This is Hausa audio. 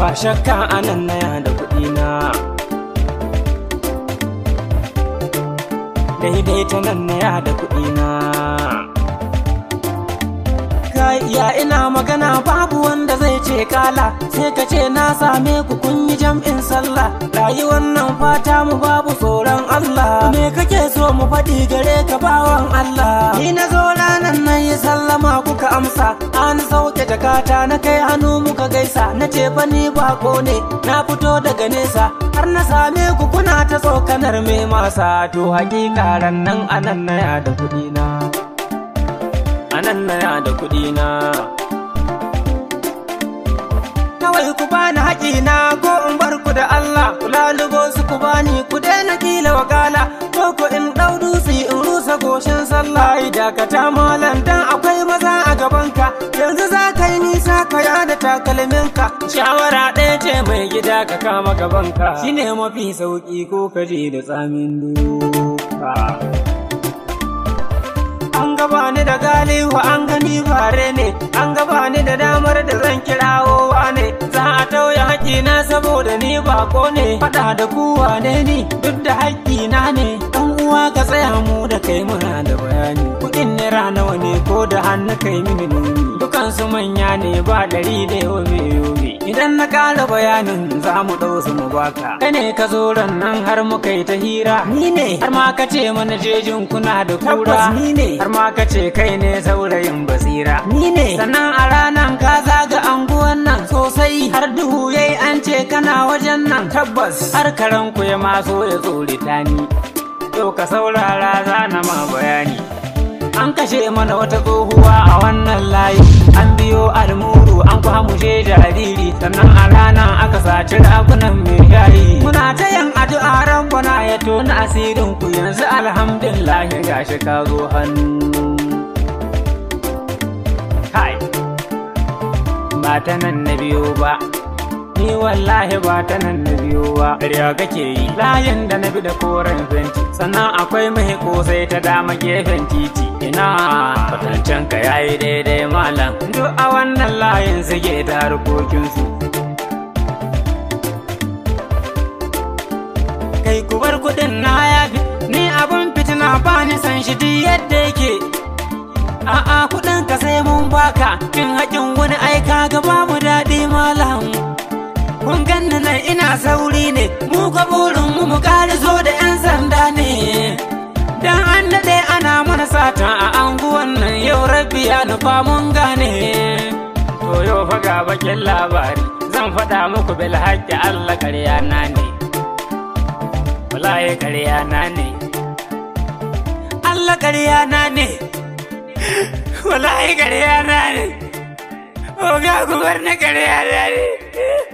ba shakka anan naya da kuɗi na. Daidai ta nan naya da kuɗi na. Ya ina magana babu wanda zai ce kala, sai ka ce na same ku kun yi jam'in sallah. Rayuwar nan fata mu babu tsoron Allah, me kake so mu faɗi gare ka bawan Allah? Ni na zo ranan nan yi sallama kuka amsa, an sauke jakata na kai hannu muka gaisa. Na ce fa ni bako ne na fito daga nesa, har na same ku kuna ta tsokanar me masa. To hakika ran nan anan naya da kuɗi na, anan naya da kuɗi na. Kawai ku bani haƙina ko in bar ku da Allah, ku lalubo su ku bani ku daina kila wakala, ko ku in ɗau dutse in rusa goshin sallah. Dakata malam dan akwai maza a gabanka, yanzu za ka yi nisa ka yada takalminka. Shawara ɗaya ce mai gida ka kama gabanka, shine mafi sauƙi ko ka je da tsamin duka. An gaba ni da galihu an gani fare ne, an gaba ni da damar da zan kirawo wane. Za a tauye haƙƙina saboda ni bako ne, faɗa da kuwa ne ni duk da haƙƙina ne. Ɗan uwa ka tsaya mu da kai muna da bayani, kuɗin naira nawa ne ko da hannu kai mini nuni. Dukansu manya ne ba ɗari da yobe. Idan na ƙara bayanin za mu ɗau su mu baka. Kai ne ka zo ran nan har muka yi ta hira, ni ne har ma ka ce mana jejin kuna da kura, ni ne har ma ka ce kai ne saurayin basira, ni ne. Sannan a ranan ka zaga anguwan nan sosai, har duhu yayi an ce kana wajen nan. Tabbas har karan ku ya maso ya tsorita ni, to ka saurara za na ma bayani. An kashe mana wata tsohuwa a wannan layi, an biyo almuru an kwamushe jariri, sannan a ranar aka saci ragunan mai shayi. Muna ta yin addu'a rabbana ya tona asirin ku, yanzu alhamdulillah gashi ka zo hannu. Hai, ba ta nan na biyo ba, ni wallahi ba ta nan na biyo ba. Ƙarya kake yi, layin da na bi da koren fenti, sannan akwai mai kosai ta dama gefen titi. Ina kwatancen ka yayi daidai malam, duk a wannan layin suke ta harkokinsu. Kai ku bar kuɗin na yafi, ni abun fitina ba ni san shi duk yadda yake. A'a kuɗin ka sai mun baka, kin haƙin wani aika ga babu daɗi malam. Kun ganni nan ina sauri ne, mu ka burin mu ƙari zo da 'yan sanda ne. Dan an daɗe ana mana sata a anguwan nan, yau rabbi ya nufa mun gane. To yau fa ga bakin labari, zan faɗa muku bil haƙƙi Allah ƙarya na ne, wallahi ƙarya na ne, Allah ƙarya na ne, wallahi ƙarya na ne. Oga ku bar na ƙarya na ne.